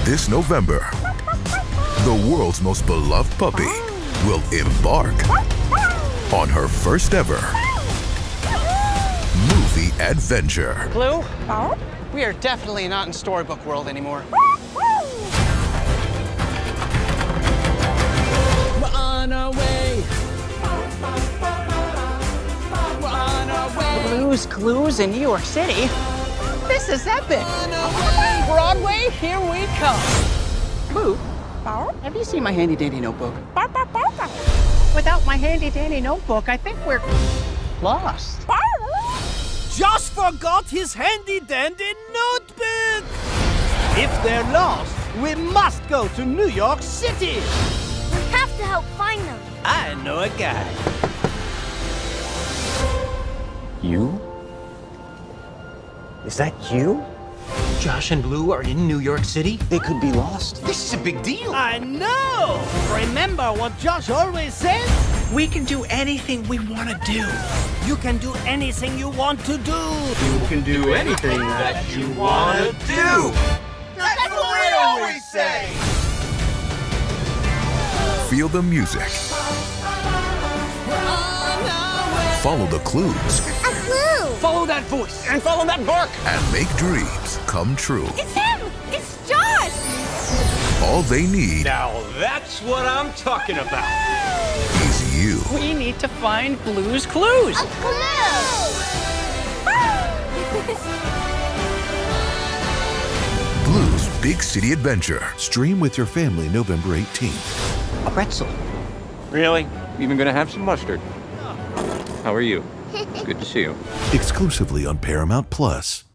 This November, the world's most beloved puppy will embark on her first ever movie adventure. Blue, we are definitely not in storybook world anymore. We're on our way. We're on our way. Blue's Clues in New York City? This is epic. Broadway, here we come. Blue, have you seen my handy-dandy notebook? Without my handy-dandy notebook, I think we're lost. Josh forgot his handy-dandy notebook. If they're lost, we must go to New York City. We have to help find them. I know a guy. You? Is that you? Josh and Blue are in New York City? They could be lost. This is a big deal. I know. Remember what Josh always says? We can do anything we want to do. You can do anything you want to do. You can do anything that you want to do. That's what we always say. Feel the music. Follow the clues. A clue. Follow that voice and follow that bark. And make dreams come true. It's him. It's Josh. All they need Now that's what I'm talking about. is you. We need to find Blue's Clues. A clue. Blue's Big City Adventure. Stream with your family November 18th. A pretzel. Really? Even gonna have some mustard? How are you? Good to see you. Exclusively on Paramount Plus.